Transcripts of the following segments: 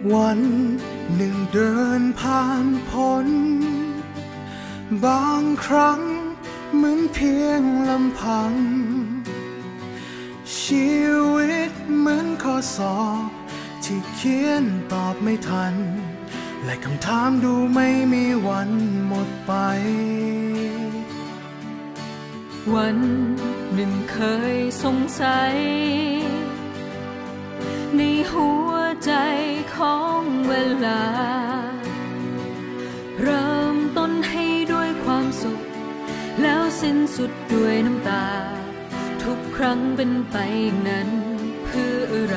วันหนึ่งเดินผ่านพ้นบางครั้งเหมือนเพียงลำพังชีวิตเหมือนข้อสอบที่เขียนตอบไม่ทันและคำถามดูไม่มีวันหมดไปวันหนึ่งเคยสงสัยในหัวใจของเวลาเริ่มต้นให้ด้วยความสุขแล้วสิ้นสุดด้วยน้ำตาทุกครั้งเป็นไปอย่างนั้นเพื่ออะไร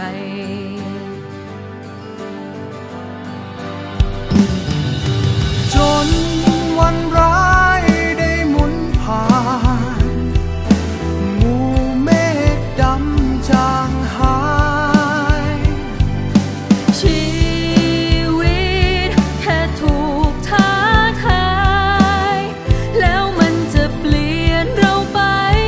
จนวันร้ายได้หมุนผ่านหมู่เมฆดำจางหายชีวิตแค่ถูกท้าทายแล้วมันจะเปลี่ยนเราไป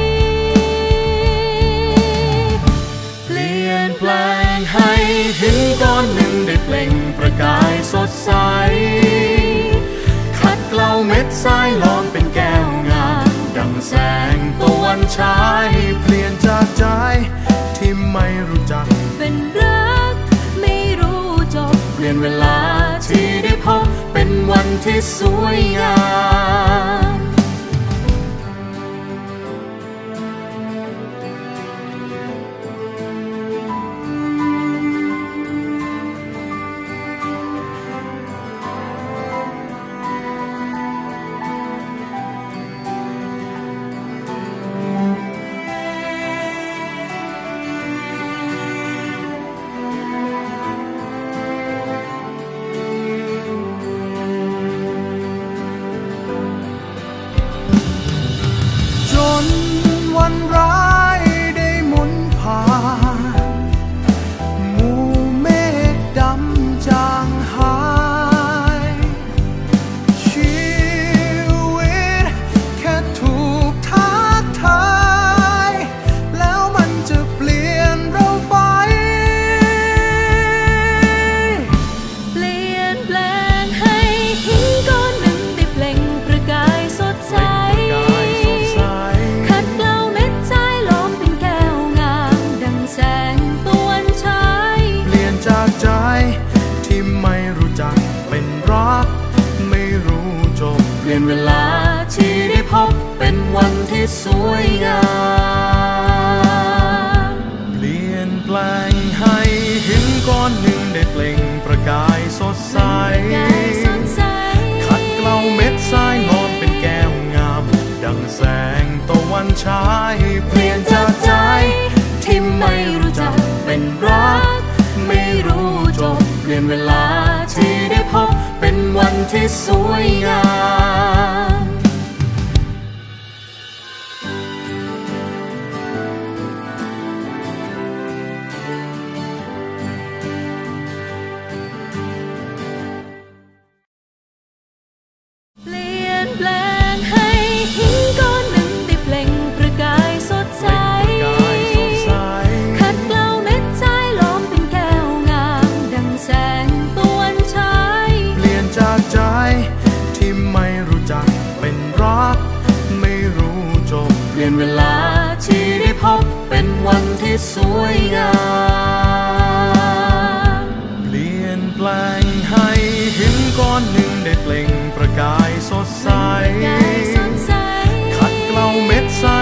เปลี่ยนแปลงให้หินก้อนหนึ่งได้เปล่งประกายสดใสเม็ดทรายล้อมเป็นแก้วงามดังแสงตะวันฉายเปลี่ยนจากใจที่ไม่รู้จักเป็นรักไม่รู้จบเปลี่ยนเวลาที่ได้พบเป็นวันที่สวยงามวันร้ายได้หมุนผ่านหมู่เมฆดำจางหายชีวิตแค่ถูกท้าทายแล้วมันจะเปลี่ยนเราไปเปลี่ยนแปลงให้หินก้อนหนึ่งได้เปล่งประกายสดใสที่ไม่รู้จักเป็นรักไม่รู้จบเปลี่ยนเวลาที่ได้พบเป็นวันที่สวยงามเปลี่ยนแปลงให้หินก้อนหนึ่งได้เปล่งประกายสดใสขัดเกลาเม็ดทรายงอนเป็นแก้วงามดังแสงตะวันฉายเปลี่ยนจากใจที่ไม่รู้จักเป็นรักไม่รู้จบเปลี่ยนเวลาที่ได้พบเป็นวันที่สวยงามเปลี่ยนแปลงให้หินก้อนหนึ่งได้เปล่งประกายสดใสขัดเกลาเม็ดทรายล้อมเป็นแก้วงามดังแสงตะวันฉายเปลี่ยนจากใจที่ไม่รู้จักเป็นรักไม่รู้จบเปลี่ยนเวลาที่ได้พบเป็นวันที่สวยงามเปลี่ยนแปลงให้หินก้อนหนึ่งได้เปล่งประกายสดใสขัดเกลาเม็ดทราย